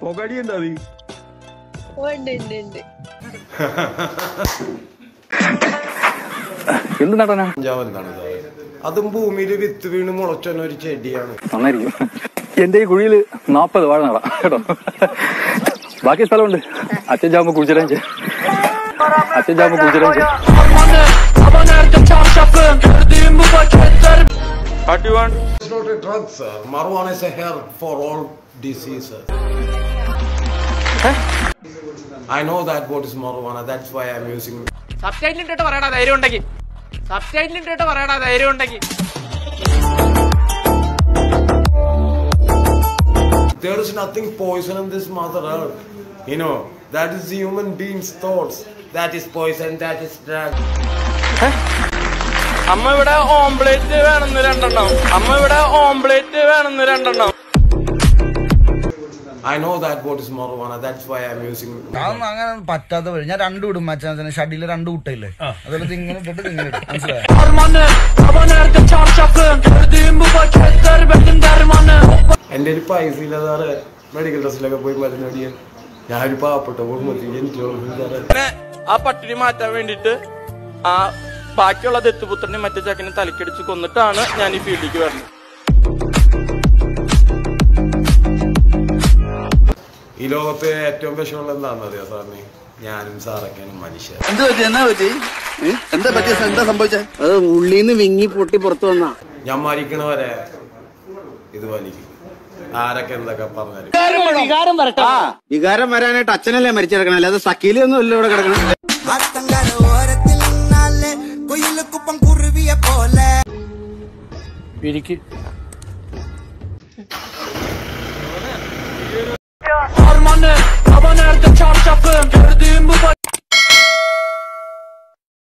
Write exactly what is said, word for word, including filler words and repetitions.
Pogadi and Davi. One didn't. എന്ത് നടനാ? അതും ഭൂമിയിൽ വിത്ത് വീണ് മുളച്ചൊന്ന ഒരു ചെടിയാണ്. നന്നായിരിക്കും. എന്റെ ഈ കുഴിയിൽ നാപ്പത് വാഴ നടാം കേട്ടോ. ബാക്കി സ്ഥലമുണ്ട്. അച്ഛൻ ചാകുമ്പോ കുഴിച്ചിടാൻ ചെയ്യാം. അച്ഛൻ ചാകുമ്പോ കുഴിച്ചിടാൻ ചെയ്യാം. What do you want? It's not a drug, sir. Marijuana is a herb for all diseases. Huh? I know that what is marijuana. That's why I'm using it. Subtitle ഇട്ടിട്ട് പറയടാ ധൈര്യം ഉണ്ടെങ്കിൽ. Subtitle ഇട്ടിട്ട് പറയടാ ധൈര്യം ഉണ്ടെങ്കിൽ. There is nothing poison in this mother earth. You know, that is the human being's thoughts. That is poison, that is drug. അമ്മ ഇവിടെ ഓംപ്ലേറ്റ് വേണമെന്ന് രണ്ടെണ്ണം. അമ്മ ഇവിടെ ഓംപ്ലേറ്റ് വേണമെന്ന് രണ്ടെണ്ണം. I know that what is marijuana. That's why I'm using it. I'm അങ്ങനെ പറ്റാത്ത വഴി ഞാൻ രണ്ടു ഇടും മച്ചാൻ ഷഡില് രണ്ടു കുട്ടയില്ലേ അതുപോലെ ഇങ്ങനെ ഇട്ടിട്ട് ഇങ്ങനെ ഇടും മനസ്സിലായോ? എന്റെ ഒരു പൈസ ഇല്ലാതെ മെഡിക്കൽ ഡ്രസ്സിലൊക്കെ പോയി മരുന്ന് മേടിക്കാൻ ഞാനൊരു പാവപ്പെട്ട പിന്നെ ആ പട്ടിണി മാറ്റാൻ വേണ്ടിട്ട് ആ ബാക്കിയുള്ള ദത്തുപുത്രനെ മറ്റേ ചക്കനെ തലക്കടിച്ച് കൊന്നിട്ടാണ് ഞാൻ ഈ ഫീൽഡിലേക്ക് വരുന്നത്. ഈ ലോകത്ത് ഏറ്റവും വിഷമുള്ള എന്താണെന്ന് അറിയാം സാറിന്? ഞാനും സാറൊക്കെയാണ് മനുഷ്യർ. എന്താ പറ്റി എന്നാ പറ്റി എന്താ പറ്റിയ എന്താ സംഭവിച്ചത്? അത് ഉള്ളിന്ന് വിങ്ങി പൊട്ടി പുറത്തു വന്നാ. ഞാൻ മരിക്കണവരെ ഇത് വലിക്കും. ആരൊക്കെ എന്തൊക്കെ പറഞ്ഞാലും വികാരം വരാനായിട്ട് അച്ഛനല്ലേ മരിച്ചെടുക്കണം, അല്ലാതെ സക്കീലൊന്നും അല്ല ഇവിടെ കിടക്കണം. പിരിക്ക്